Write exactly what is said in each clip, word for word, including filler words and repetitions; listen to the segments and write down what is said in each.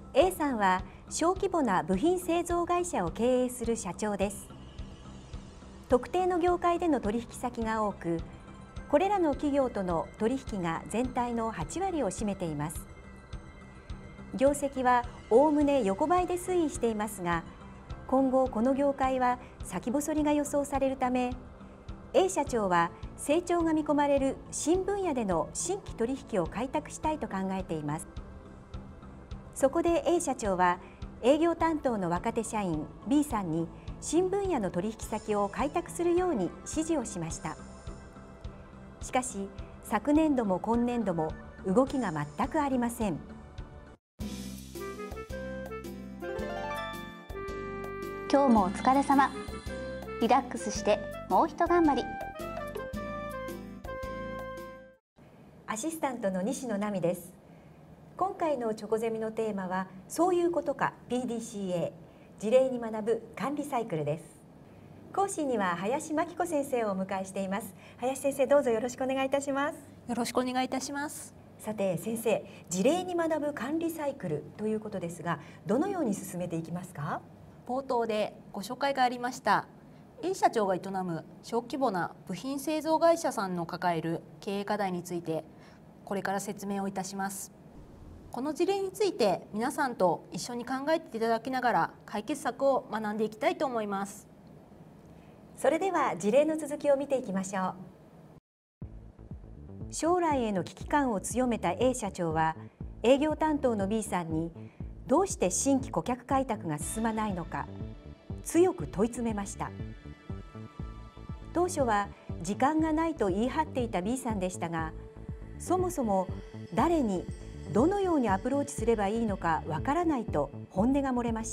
A さんは小規模な部品製造会社を経営する社長です。特定の業界での取引先が多く、これらの企業との取引が全体のはちわりを占めています。業績はおおむね横ばいで推移していますが、今後この業界は先細りが予想されるため、A 社長は成長が見込まれる新分野での新規取引を開拓したいと考えています。そこで A 社長は営業担当の若手社員 B さんに新分野の取引先を開拓するように指示をしました。しかし昨年度も今年度も動きが全くありません。 今日もお疲れ様。リラックスしてもうひと頑張り。 アシスタントの西野奈美です。今回のチョコゼミのテーマはそういうことか ピーディーシーエー 事例に学ぶ管理サイクルです。講師には林真紀子先生をお迎えしています。林先生、どうぞよろしくお願いいたします。 よろしくお願いいたします。 さて先生、事例に学ぶ管理サイクルということですが、どのように進めていきますか？ 冒頭でご紹介がありました A 社長が営む小規模な部品製造会社さんの抱える経営課題についてこれから説明をいたします。この事例について皆さんと一緒に考えていただきながら解決策を学んでいきたいと思います。 それでは事例の続きを見ていきましょう。将来への危機感を強めた A 社長は営業担当の B さんにどうして新規顧客開拓が進まないのか強く問い詰めました。当初は時間がないと言い張っていた B さんでしたが、そもそも誰にどのようにアプローチすればいいのかわからないと本音が漏れました。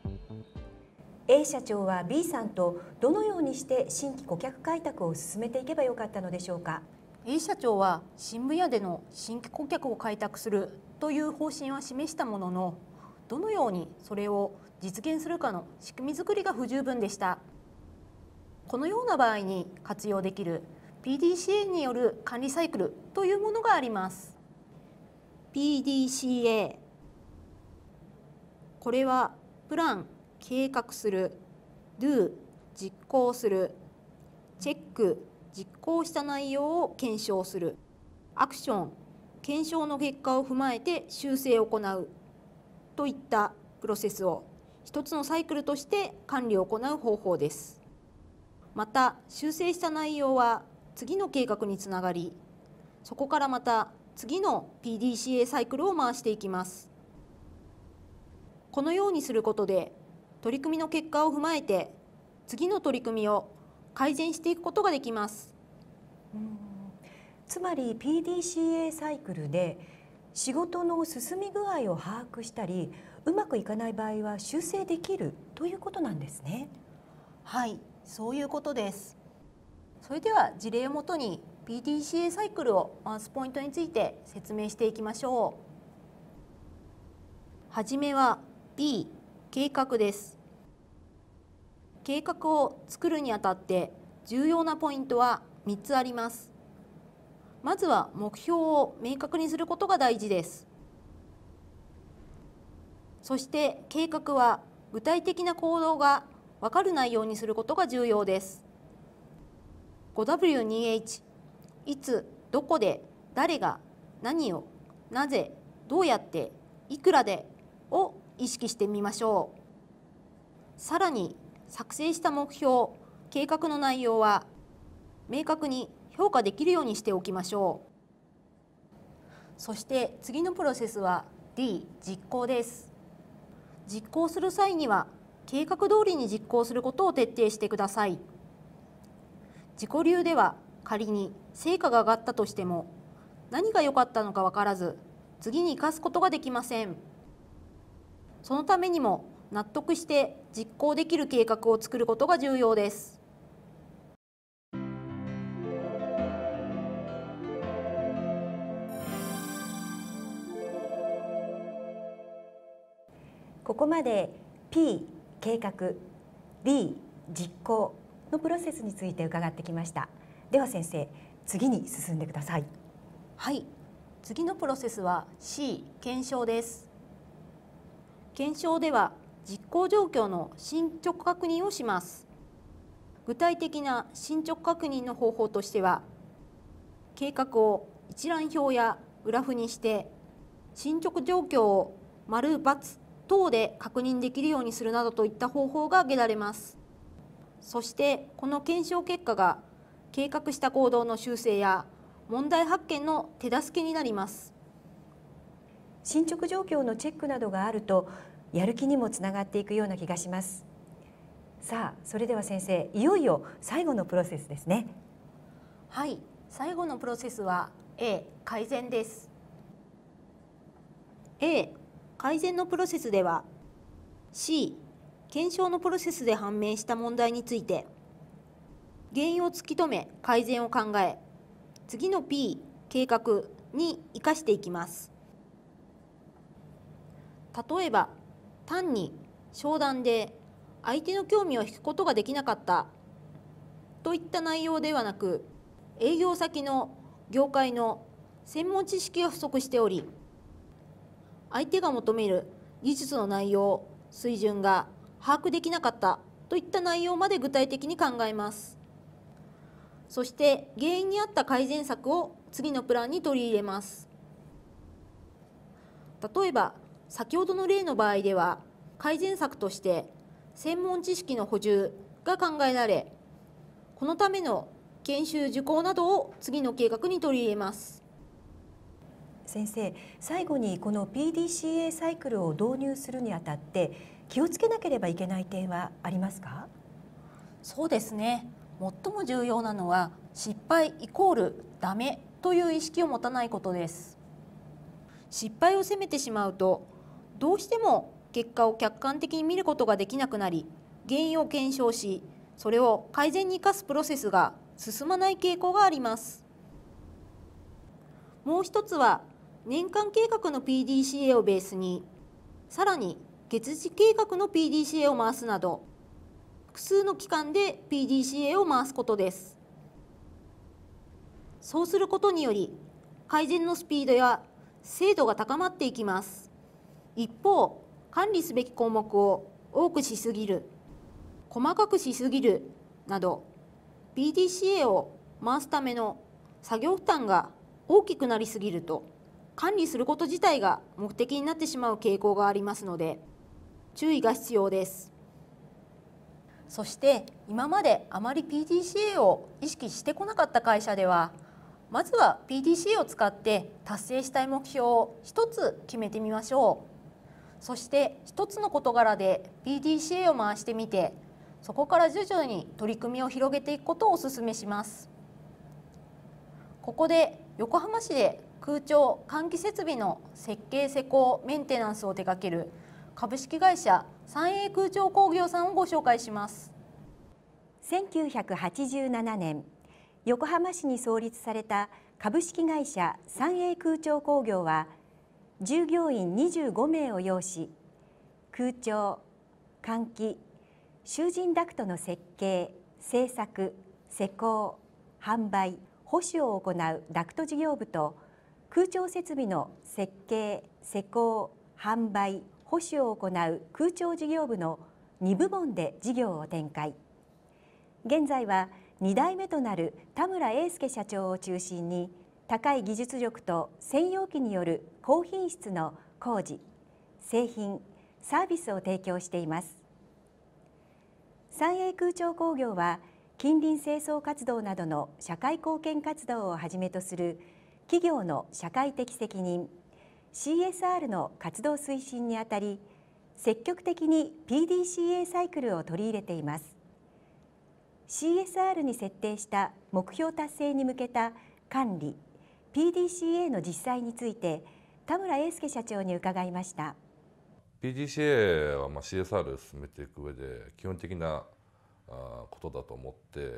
A 社長は B さんとどのようにして新規顧客開拓を進めていけばよかったのでしょうか。 A 社長は新分野での新規顧客を開拓するという方針は示したものの、どのようにそれを実現するかの仕組み作りが不十分でした。このような場合に活用できる ピーディーシーエー による管理サイクルというものがあります。 ピーディーシーエー、 これはプラン、計画する、Do、実行する、チェック、実行した内容を検証する、アクション、検証の結果を踏まえて修正を行うといったプロセスを一つのサイクルとして管理を行う方法です。また修正した内容は次の計画につながり、そこからまた次の ピーディーシーエー サイクルを回していきます。このようにすることで取り組みの結果を踏まえて次の取り組みを改善していくことができます。 うん、つまり ピーディーシーエー サイクルで仕事の進み具合を把握したり、うまくいかない場合は修正できるということなんですね。 はい、そういうことです。それでは事例をもとに ピーディーシーエー サイクルを回すポイントについて説明していきましょう。はじめは B、計画です。計画を作るにあたって重要なポイントはみっつあります。まずは目標を明確にすることが大事です。そして計画は具体的な行動が分かる内容にすることが重要です。ごダブリューにエイチ、いつ、どこで、誰が、何を、なぜ、どうやって、いくらでを意識してみましょう。さらに作成した目標、計画の内容は明確に評価できるようにしておきましょう。そして次のプロセスは D、実行です。実行する際には計画通りに実行することを徹底してください。自己流では仮に成果が上がったとしても何が良かったのか分からず次に生かすことができません。そのためにも納得して実行できる計画を作ることが重要です。 ここまで P、計画、D、実行のプロセスについて伺ってきました。では先生、次に進んでください。 はい、次のプロセスは C、検証です。 検証では実行状況の進捗確認をします。具体的な進捗確認の方法としては、計画を一覧表やグラフにして進捗状況を丸×等で確認できるようにするなどといった方法が挙げられます。そしてこの検証結果が計画した行動の修正や問題発見の手助けになります。 進捗状況のチェックなどがあるとやる気にもつながっていくような気がします。さあ、それでは先生、いよいよ最後のプロセスですね。 はい、最後のプロセスは A 改善です。 A 改善のプロセスでは C 検証のプロセスで判明した問題について原因を突き止め改善を考え、次の P 計画に生かしていきます。例えば単に商談で相手の興味を引くことができなかったといった内容ではなく、営業先の業界の専門知識が不足しており、相手が求める技術の内容、水準が把握できなかったといった内容まで具体的に考えます。そして原因に合った改善策を次のプランに取り入れます。例えば先ほどの例の場合では、改善策として専門知識の補充が考えられ、このための研修受講などを次の計画に取り入れます。 先生、最後にこの ピーディーシーエー サイクルを導入するにあたって気をつけなければいけない点はありますか？ そうですね。最も重要なのは失敗イコールダメという意識を持たないことです。失敗を責めてしまうと、どうしても結果を客観的に見ることができなくなり、原因を検証し、それを改善に生かすプロセスが進まない傾向があります。もう一つは年間計画の ピーディーシーエー をベースに、さらに月次計画の ピーディーシーエー を回すなど、複数の期間で ピーディーシーエー を回すことです。そうすることにより、改善のスピードや精度が高まっていきます。一方、管理すべき項目を多くしすぎる、細かくしすぎるなど、ピーディーシーエー を回すための作業負担が大きくなりすぎると、管理すること自体が目的になってしまう傾向がありますので、注意が必要です。そして今まであまり ピーディーシーエー を意識してこなかった会社では、まずは ピーディーシーエー を使って達成したい目標を一つ決めてみましょう。そして一つの事柄で ピーディーシーエー を回してみて、そこから徐々に取り組みを広げていくことをお勧めします。ここで横浜市で空調・換気設備の設計・施工・メンテナンスを手掛ける株式会社三栄空調工業さんをご紹介します。 せんきゅうひゃくはちじゅうななねん、横浜市に創立された株式会社三栄空調工業は、従業員にじゅうごめいを擁し、空調・換気・集塵ダクトの設計・製作・施工・販売・保守を行うダクト事業部と、空調設備の設計・施工・販売・保守を行う空調事業部のに部門で事業を展開。現在はにだいめとなる田村英介社長を中心に、高い技術力と専用機による高品質の工事、製品、サービスを提供しています。三栄空調工業は、近隣清掃活動などの社会貢献活動をはじめとする企業の社会的責任 シーエスアール の活動推進にあたり、積極的に ピーディーシーエー サイクルを取り入れています。シーエスアール に設定した目標達成に向けた管理 ピーディーシーエー の実際について、田村英介社長に伺いました。 ピーディーシーエー はまあ シーエスアール を進めていく上で基本的なことだと思って、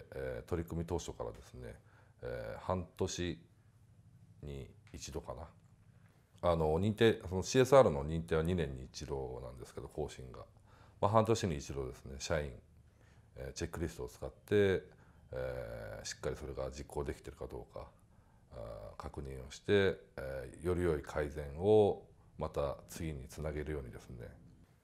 えー、取り組み当初からですね、えー、半年に一度かな、あの認定、その シーエスアール の認定はにねんに一度なんですけど、更新が、まあ、半年に一度ですね、社員、えー、チェックリストを使って、えー、しっかりそれが実行できているかどうかあ確認をして、えー、より良い改善をまた次につなげるようにですね、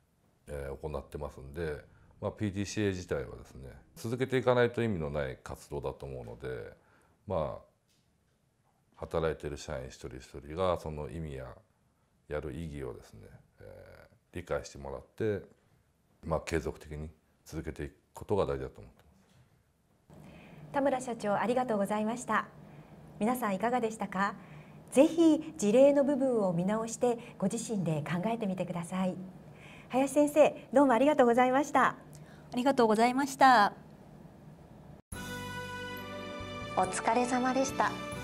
えー、行ってますんで、まあ、ピーティーシーエー 自体はですね続けていかないと意味のない活動だと思うので、まあ働いている社員一人一人がその意味ややる意義をですね、えー、理解してもらって、まあ、継続的に続けていくことが大事だと思ってます。 田村社長、ありがとうございました。皆さんいかがでしたか？ぜひ事例の部分を見直してご自身で考えてみてください。林先生、どうもありがとうございました。 ありがとうございました。 お疲れ様でした。